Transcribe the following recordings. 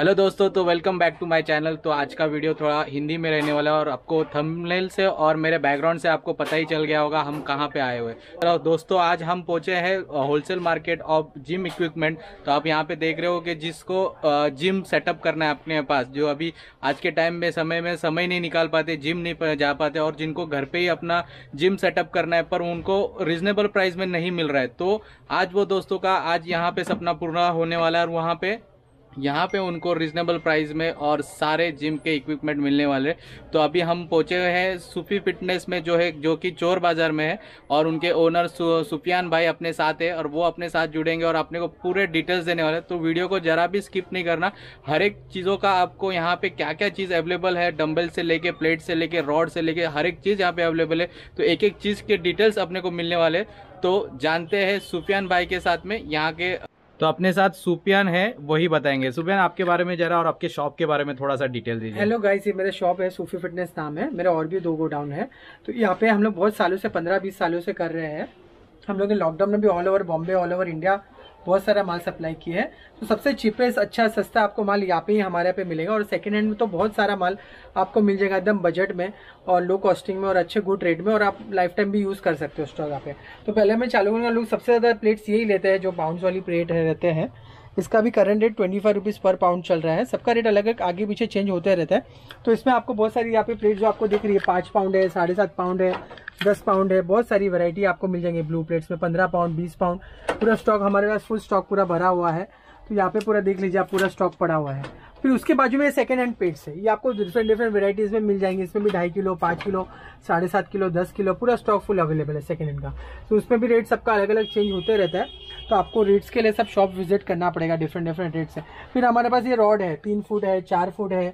Hello दोस्तों, तो welcome back to my channel. तो आज का वीडियो थोड़ा हिंदी में रहने वाला है और आपको थंबनेल से और मेरे बैकग्राउंड से आपको पता ही चल गया होगा हम कहाँ पे आए हुए। तो दोस्तों आज हम पहुंचे हैं wholesale market of gym equipment. तो आप यहाँ पे देख रहे हो कि जिसको जिम सेटअप करना है अपने पास, जो अभी आज के टाइम में समय नहीं निकाल पाते, जिम नहीं जा पाते, और जिनको घर पे ही अपना जिम सेटअप करना है पर उनको रिजनेबल प्राइस में नहीं मिल रहा है, तो आज वो दोस्तों का आज यहाँ पे सपना पूरा होने वाला है। और यहाँ पे उनको रिजनेबल प्राइस में और सारे जिम के इक्विपमेंट मिलने वाले। तो अभी हम पहुंचे हैं सूफी फिटनेस में, जो कि चोर बाजार में है, और उनके ओनर सुफियान भाई अपने साथ है और वो अपने साथ जुड़ेंगे और अपने को पूरे डिटेल्स देने वाले। तो वीडियो को जरा भी स्किप नहीं करना। हर एक चीज़ों का आपको यहाँ पे क्या क्या चीज़ अवेलेबल है, डंबल से लेके प्लेट से लेके रॉड से लेके हर एक चीज़ यहाँ पे अवेलेबल है। तो एक एक चीज़ के डिटेल्स अपने को मिलने वाले। तो जानते हैं सुफियान भाई के साथ में यहाँ के। तो अपने साथ सुफियान है, वही बताएंगे। सुफियान, आपके बारे में जरा और आपके शॉप के बारे में थोड़ा सा डिटेल दीजिए। हेलो गाइस, ये मेरा शॉप है, सूफी फिटनेस नाम है मेरा। और भी 2 गोडाउन है। तो यहाँ पे हम लोग बहुत सालों से 15-20 सालों से कर रहे हैं। हम लोग ने लॉकडाउन में भी all over Bombay, all over India बहुत सारा माल सप्लाई किया है। तो सबसे चीपेस्ट, अच्छा सस्ता आपको माल यहाँ पे ही हमारे पे मिलेगा। और सेकंड हैंड में तो बहुत सारा माल आपको मिल जाएगा एकदम बजट में और लो कॉस्टिंग में और अच्छे गुड रेट में, और आप लाइफ टाइम भी यूज कर सकते हो स्टॉक यहाँ पे। तो पहले मैं चालू करूँगा, लोग सबसे ज्यादा प्लेट्स यही लेते हैं जो पाउंड्स वाली प्लेट रहते हैं। इसका भी current rate 25 rupees per pound चल रहा है। सबका रेट अलग अलग आगे पीछे चेंज होते रहता है। तो इसमें आपको बहुत सारी यहाँ पे प्लेट जो आपको दिख रही है, 5 पाउंड है, 7.5 पाउंड है, 10 पाउंड है, बहुत सारी वैरायटी आपको मिल जाएंगे ब्लू प्लेट्स में। 15 पाउंड, 20 पाउंड, पूरा स्टॉक हमारे पास फुल स्टॉक पूरा भरा हुआ है। तो यहाँ पे पूरा देख लीजिए आप, पूरा स्टॉक पड़ा हुआ है। फिर उसके बाजू में सेकंड हैंड प्लेट्स है, ये आपको डिफरेंट वेराइटीज में मिल जाएंगे। इसमें भी 2.5 किलो, 5 किलो, 7.5 किलो, 10 किलो, पूरा स्टॉक फुल अवेलेबल है सेकंड हैंड का। तो उसमें भी रेट सबका अलग अलग चेंज होते रहता है। तो आपको रेट्स के लिए सब शॉप विजिट करना पड़ेगा, डिफरेंट रेट्स है। फिर हमारे पास ये रॉड है, 3 फुट है, 4 फुट है,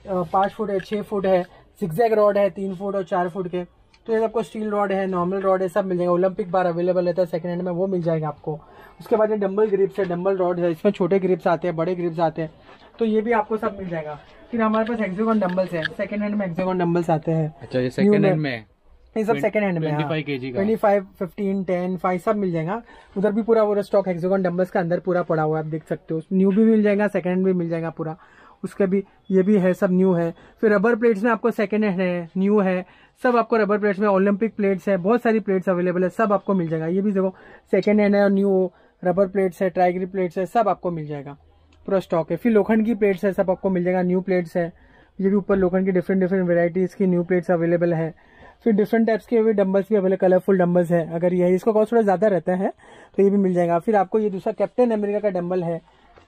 5 फुट है, 6 फुट है, जिगजैग रॉड है 3 फुट और 4 फुट के। तो ये आपको स्टील रॉड है, नॉर्मल रॉड है, सब मिल जाएगा। ओलंपिक बार अवेलेबल रहता है सेकंड हैंड में, वो मिल जाएगा आपको। उसके बाद ये डंबल ग्रिप्स है, डंबल रॉड है, इसमें छोटे ग्रिप्स आते हैं, बड़े ग्रिप्स आते हैं, तो ये भी आपको सब मिल जाएगा। फिर हमारे पास हेक्सागोन डंबल्स है, सेकंड हैंड में हेक्सागोन डंबल्स आते हैं। अच्छा, ये सेकंड हैंड में, ये सब सेकंड हैंड में 25 kg का, 25, 15, 10, 5 सब मिल जाएगा। उधर भी पूरा स्टॉक हेक्सागोन डंबल्स का अंदर पूरा पड़ा हुआ है, आप देख सकते हो। न्यू भी मिल जाएगा, सेकंड हैंड भी मिल जाएगा पूरा। उसका भी ये भी है, सब न्यू है। फिर रबर प्लेट्स में आपको सेकंड हैंड है, न्यू है, सब आपको रबर प्लेट्स में। ओलंपिक प्लेट्स है, बहुत सारी प्लेट्स अवेलेबल है, सब आपको मिल जाएगा। ये भी देखो सेकंड हैंड है और न्यू रबर प्लेट्स है, ट्राइग्री प्लेट्स है, सब आपको मिल जाएगा, पूरा स्टॉक है। फिर लोखंड की प्लेट्स है, सब आपको मिल जाएगा। न्यू प्लेट्स है, ये भी ऊपर लोखंड की डिफरेंट वेराइटीज की न्यू प्लेट्स अवेलेबल है। फिर डिफरेंट टाइप्स के भी डंबल्स भी अवेलेबल, कलरफुल डंबल्स है। अगर ये है, इसका कॉस्ट थोड़ा ज्यादा रहता है, तो ये भी मिल जाएगा। फिर आपको ये दूसरा कैप्टन अमेरिका का डंबल है,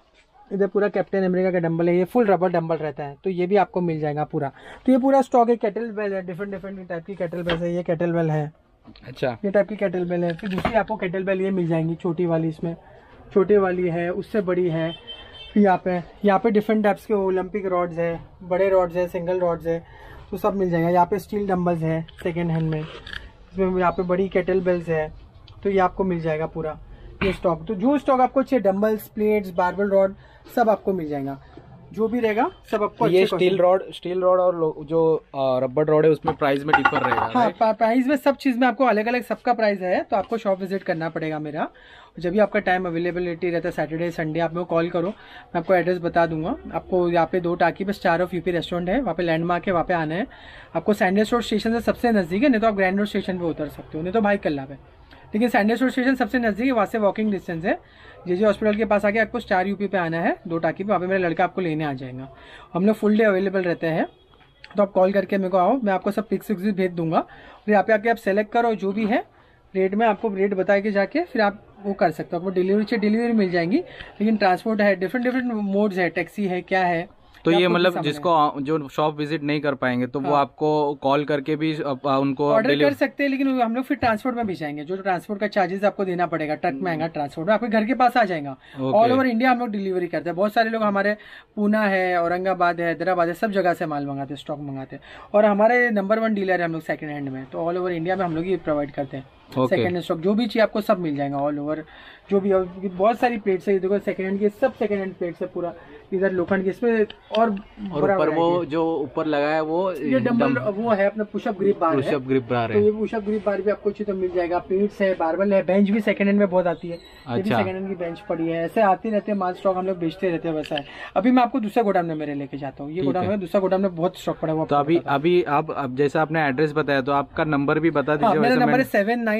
इधर पूरा कैप्टन अमेरिका का डंबल है, ये फुल रबर डंबल रहता है, तो ये भी आपको मिल जाएगा पूरा। तो ये पूरा स्टॉक है। केटल बेल है, डिफरेंट टाइप की केटल बेल है, ये केटल बेल है। अच्छा, ये टाइप की केटल बेल है। फिर दूसरी आपको केटल बेल ये मिल जाएंगी, छोटी वाली, इसमें छोटे वाली है, उससे बड़ी है। फिर यहाँ पे डिफरेंट टाइप्स के ओलंपिक रॉड्स है, बड़े रॉड्स है, सिंगल रॉड्स है, तो सब मिल जाएगा। यहाँ पे स्टील डंबल्स है सेकेंड हैंड में, इसमें यहाँ पे बड़ी केटल बेल्स है, तो ये आपको मिल जाएगा पूरा ये स्टॉक। तो जो स्टॉक आपको चाहिए, डंबल्स, प्लेट्स, बारबल रॉड, सब आपको मिल जाएगा, जो भी रहेगा सब आपको। ये स्टील रॉड और जो रबर रॉड है उसमें प्राइस में डिफर रहेगा। हाँ, प्राइस में सब चीज में आपको अलग अलग सबका प्राइस है। तो आपको शॉप विजिट करना पड़ेगा मेरा। जब भी आपका टाइम अवेलेबिलिटी रहता है, सैटरडे संडे, आप मेरे को कॉल करो, मैं आपको एड्रेस बता दूंगा। आपको यहाँ पे 2 टाकी पे स्टार ऑफ यूपी रेस्टोरेंट है, वहाँ पे लैंडमार्क है, वहाँ पे आना है आपको। सैंडल्स रोड स्टेशन से सबसे नजदीक है, नहीं तो आप ग्रैंड रोड स्टेशन पे उतर सकते हो, नहीं तो भाई कल्ला पे। लेकिन सैंडल्स रोड स्टेशन सबसे नजदीक है, वहाँ से वॉकिंग डिस्टेंस है। जे हॉस्पिटल के पास आके आपको स्टार यूपी पे आना है, 2 टाकी पे, वहाँ पे मेरा लड़का आपको लेने आ जाएगा। हम लोग फुल डे अवेलेबल रहते हैं, तो आप कॉल करके मेरे को आओ, मैं आपको सब पिक्स भी भेज दूंगा। और यहाँ पे आके आप सेलेक्ट करो, जो भी है रेट में आपको रेट बता के जाके फिर आप वो कर सकते हो। आपको डिलीवरी मिल जाएंगी, लेकिन ट्रांसपोर्ट है, डिफरेंट मोड्स है, टैक्सी है, क्या है। तो ये मतलब जिसको जो शॉप विजिट नहीं कर पाएंगे तो वो आपको कॉल करके भी उनको ऑर्डर कर सकते हैं, लेकिन हम लोग फिर ट्रांसपोर्ट में भी जाएंगे। जो ट्रांसपोर्ट का चार्जेस आपको देना पड़ेगा, ट्रक में आएगा ट्रांसपोर्ट में, आपके घर के पास आ जाएगा। ऑल ओवर इंडिया हम लोग डिलीवरी करते हैं। बहुत सारे लोग हमारे पूना है, औरंगाबाद है, हैदराबाद है, सब जगह से माल मंगाते हैं, स्टॉक मंगाते हैं। और हमारे नंबर 1 डीलर है हम लोग सेकंड हैंड में, तो ऑल ओवर इंडिया में हम लोग ये प्रोवाइड करते हैं। सेकंड हैंड स्टॉक जो भी चाहिए आपको सब मिल जाएगा ऑल ओवर। जो भी बहुत सारी प्लेट्स है, देखो सेकंड हैंड की, सब सेकंड हैंड प्लेट्स है पूरा। इधर लोखंड की, इसमें और ऊपर वो जो ऊपर लगा है वो ये डंबल वो है अपना पुशअप ग्रिप बार है। पुशअप ग्रिप बार है, तो ये पुशअप ग्रिप बार भी आपको अच्छी तो मिल जाएगा। प्लेट्स है, बारबल है, बेंच भी सेकंड हैंड में बहुत आती है। ये भी सेकंड हैंड की बेंच पड़ी है। ऐसे आते रहते हैं माल, स्टॉक हम लोग बेचते रहते हैं। वैसा है। अभी मैं आपको दूसरा गोडाउन में मेरे लेके जाता हूँ। ये गोडाउन में, दूसरा गोडाउन में बहुत स्टॉक पड़ा हुआ। तो अभी आप जैसे आपने एड्रेस बताया तो आपका नंबर भी बता दीजिए। मेरा नंबर है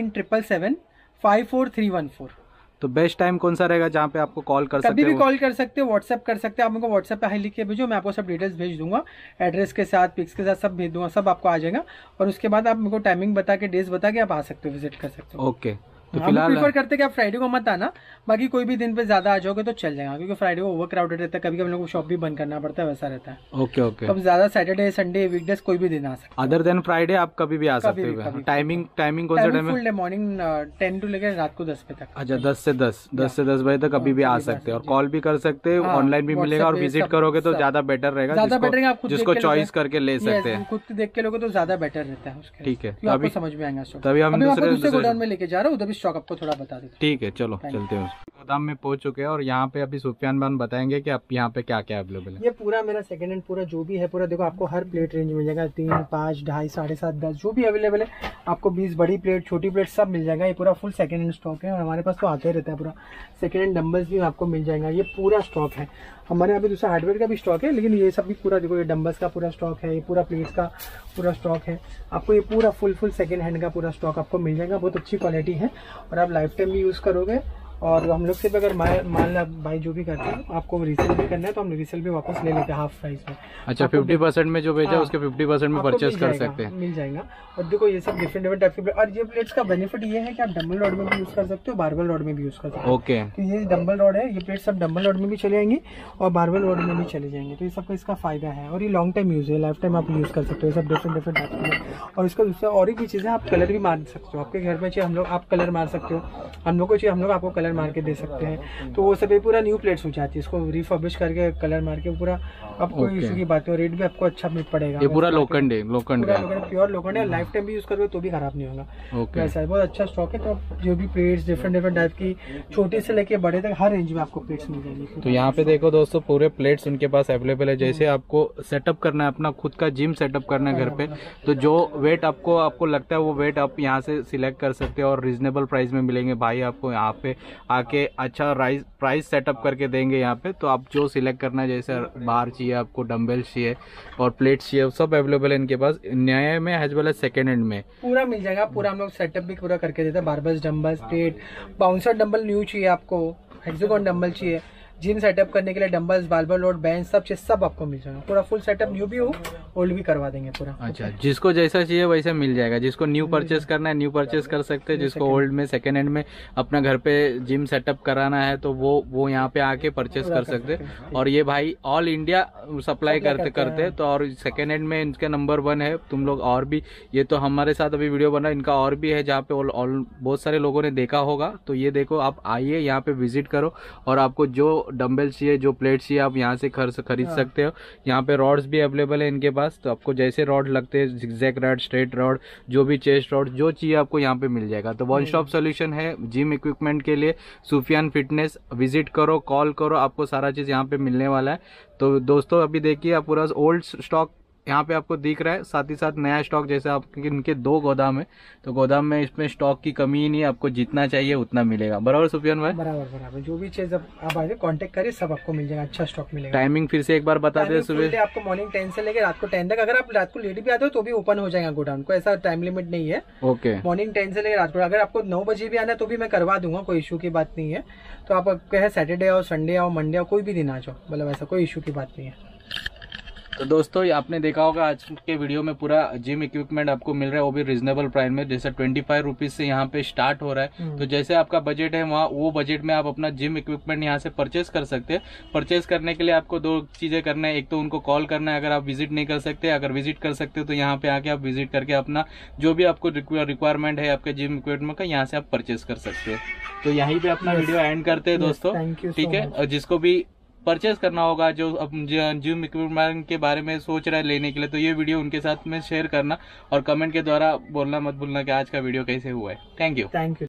7977754314। तो बेस्ट टाइम कौन सा रहेगा जहाँ पे आपको कॉल कर सकते हो? कभी भी कॉल कर सकते हो, व्हाट्सएप कर सकते हो। आप मेरे को व्हाट्सएप पे हाई लिख के भेजो, मैं आपको सब डिटेल्स भेज दूंगा, एड्रेस के साथ, पिक्स के साथ सब भेज दूंगा, सब आपको आ जाएगा। और उसके बाद आप मेरे को टाइमिंग बता के, डेज बता के आप आ सकते हो, विजिट कर सकते हो। ओके। तो हम फिलहाल प्रीफर करते हैं कि आप फ्राइडे को मत आना, बाकी कोई भी दिन पे ज्यादा आ जाओगे तो चल जाएगा, क्योंकि फ्राइडे को ओवर क्राउडेड रहता है, कभी कभी लोगों को शॉप भी बंद करना पड़ता है, वैसा रहता है। Okay okay. अब ज्यादा सैटरडे, संडे, वीकडेज कोई भी दिन आ सकता है। अदर देन फ्राइडे आप कभी भी आ सकते हो। टाइमिंग कौन सा टाइम है? फुल डे, मॉर्निंग 10 to लेकर रात को 10 बजे तक। अच्छा, 10 से 10 बजे तक कभी भी आ सकते हैं और कॉल भी कर सकते हैं, ऑनलाइन भी मिलेगा। और विजिट करोगे तो ज्यादा बेटर रहेगा, ज्यादा बेटर रहेगा। आप जिसको चॉइस करके ले सकते हैं, खुद देख के लोगे तो ज्यादा बेटर रहता है उसके। ठीक है, आपको समझ में आएगा। तभी हम दूसरे गोडाउन में लेके जा रहा हूँ, उधर भी स्टॉक आपको थोड़ा बता देते हैं। ठीक है, चलो चलते हैं। गोदाम में पहुंच चुके हैं और यहाँ पे अभी सुफियान भाई बताएंगे कि आप यहाँ पे क्या क्या अवेलेबल है। ये पूरा मेरा सेकंड हैंड पूरा जो भी है पूरा देखो, आपको हर प्लेट रेंज मिल जाएगा। 3, 5, 2.5, 7.5, 10 जो भी अवेलेबल है आपको, 20 बड़ी प्लेट, छोटी प्लेट सब मिल जाएगा। ये पूरा फुल सेकंड हैंड स्टॉक है और हमारे पास तो आते रहता है पूरा। सेकंड हैंड डंबल्स भी आपको मिल जाएगा, ये पूरा स्टॉक है हमारे यहाँ पे। दूसरा हार्डवेयर का भी स्टॉक है, लेकिन ये सब भी पूरा देखो, ये डंबल्स का पूरा स्टॉक है, ये पूरा प्लेट्स का पूरा स्टॉक है आपको। ये पूरा फुल सेकंड हैंड का पूरा स्टॉक आपको मिल जाएगा। बहुत अच्छी क्वालिटी है और आप लाइफ टाइम भी यूज करोगे। और हम लोग सिर्फ अगर माल भाई जो भी करते हैं, आपको रीसेल भी करना है तो हम रीसेल भी वापस ले लेते हैं हाफ प्राइस में। अच्छा, 50% में जो बेचा उसके 50% में परचेस कर सकते हैं, मिल जाएगा। और देखो ये सब डिफरेंट टाइप के। और ये प्लेट्स का बेनिफिट ये है कि आप डंबल रॉड में भी यूज कर सकते हो, बारबल रॉड में भी यूज कर सकते हो। ओके। तो ये डंबल रॉड है, ये प्लेट सब डंबल रॉड में भी चले जाएंगी और बारबल रॉड में भी चले जाएंगे। तो ये सबका इसका फायदा है और ये लॉन्ग टाइम यूज है, लाइफ टाइम आप यूज कर सकते हो। सब डिफरेंट टाइप के। और इसका दूसरा और भी चीज़ है, आप कलर भी मार सकते हो। आपके घर में चाहिए हम लोग, आप कलर मार सकते हो। हम लोग को चाहिए, हम लोग आपको कलर मार के दे सकते हैं। तो वो सब पूरा न्यू प्लेट्स हो जाती है, इसको रिफर्बिश करके कलर मार के पूरा। अब कोई इशू की बात है, रेट भी आपको अच्छा पड़ेगा। ये पूरा लोखंड है, प्योर लोखंड है, लाइफ टाइम भी यूज करोगे तो भी खराब नहीं होगा। वैसा है, बहुत अच्छा स्टॉक है। तो जो भी प्लेट्स डिफरेंट टाइप की, छोटे से लेके बड़े तक हर रेंज में आपको प्लेट्स मिल जाएगी। तो यहाँ पे देखो दोस्तों, पूरे प्लेट्स उनके पास अवेलेबल है। जैसे आपको सेटअप करना है, अपना खुद का जिम सेटअप करना है घर पे, तो जो वेट आपको लगता है वो वेट आप यहाँ से सिलेक्ट कर सकते हो और रीजनेबल प्राइस में मिलेंगे। भाई आपको यहाँ पे आके अच्छा प्राइस सेटअप करके देंगे यहाँ पे। तो आप जो सिलेक्ट करना है, जैसे बार चाहिए आपको, डंबल्स चाहिए और प्लेट्स चाहिए, सब अवेलेबल है इनके पास, नए में as well as second hand में पूरा मिल जाएगा। पूरा हम लोग सेटअप भी पूरा करके देते हैं। Barbells, dumbbells, plate, bouncer dumbbell new चाहिए आपको, हेक्सागोन डंबल चाहिए, जिम सेटअप करने के लिए डंबल्स, बारबल लोड, बेंच, सब चीज सब आपको मिल जाएगा। पूरा फुल सेटअप, न्यू भी हो, ओल्ड भी करवा देंगे पूरा। अच्छा, जिसको जैसा चाहिए वैसा मिल जाएगा। जिसको न्यू परचेस करना है न्यू परचेस कर सकते हैं, जिसको ओल्ड में सेकेंड हैंड में अपना घर पे जिम सेटअप कराना है तो वो यहाँ पे आके परचेस कर सकते हैं। और ये भाई ऑल इंडिया सप्लाई करते तो, और सेकेंड हैंड में इनका नंबर 1 है। तुम लोग और भी, ये तो हमारे साथ अभी वीडियो बना, इनका और भी है जहाँ पे बहुत सारे लोगों ने देखा होगा। तो ये देखो, आप आइए यहाँ पे विजिट करो और आपको जो डंबल चाहिए, जो प्लेट चाहिए, आप यहाँ से खरीद सकते हो। यहाँ पे रॉड्स भी अवेलेबल है इनके पास। तो आपको जैसे रॉड लगते हैं, जिगजैग रॉड, स्ट्रेट रॉड, जो भी चेस्ट रॉड, जो चाहिए आपको यहाँ पे मिल जाएगा। तो वन स्टॉप सोल्यूशन है जिम इक्विपमेंट के लिए, सुफियान फिटनेस। विजिट करो, कॉल करो, आपको सारा चीज यहाँ पे मिलने वाला है। तो दोस्तों अभी देखिए, आप पूरा ओल्ड स्टॉक यहाँ पे आपको दिख रहा है, साथ ही साथ नया स्टॉक। जैसे आपके इनके 2 गोदाम है, तो गोदाम में इसमें स्टॉक की कमी ही नहीं, आपको जितना चाहिए उतना मिलेगा। बराबर सुफियान भाई? बराबर। जो भी चीज आप आइए, कांटेक्ट करिए, सब आपको मिल जाएगा, अच्छा स्टॉक मिलेगा। टाइमिंग फिर से एक बार बता दें। सुबह आपको मॉर्निंग 10 से लेकर रात को 10 तक। अगर आप रात को लेट भी आते हो तो भी ओपन हो जाएगा गोडाउन, को ऐसा टाइम लिमिट नहीं है। ओके। मॉर्निंग 10 से लेकर रात को, अगर आपको 9 बजे भी आना है तो भी मैं करवा दूंगा, कोई इशू की बात नहीं है। तो आप कहे सैटरडे आओ, संडे आओ, मंडे आओ, कोई भी दिन आ जाओ, मतलब ऐसा कोई इशू की बात नहीं है। तो दोस्तों आपने देखा होगा आज के वीडियो में पूरा जिम इक्विपमेंट आपको मिल रहा है, वो भी रीजनेबल प्राइस में। जैसे 25 रुपीज से यहाँ पे स्टार्ट हो रहा है। तो जैसे आपका बजट है वहाँ, वो बजट में आप अपना जिम इक्विपमेंट यहाँ से परचेस कर सकते हैं। परचेस करने के लिए आपको 2 चीजें करना है। एक तो उनको कॉल करना है, अगर आप विजिट नहीं कर सकते। अगर विजिट कर सकते हो तो यहाँ पे आके आप विजिट करके अपना जो भी आपको रिक्वायरमेंट है आपके जिम इक्विपमेंट का, यहाँ से आप परचेस कर सकते हैं। तो यहीं पे अपना वीडियो एंड करते हैं दोस्तों, ठीक है। और जिसको भी परचेस करना होगा, जो जिम इक्विपमेंट के बारे में सोच रहा है लेने के लिए, तो ये वीडियो उनके साथ में शेयर करना और कमेंट के द्वारा बोलना मत भूलना कि आज का वीडियो कैसे हुआ है। Thank you.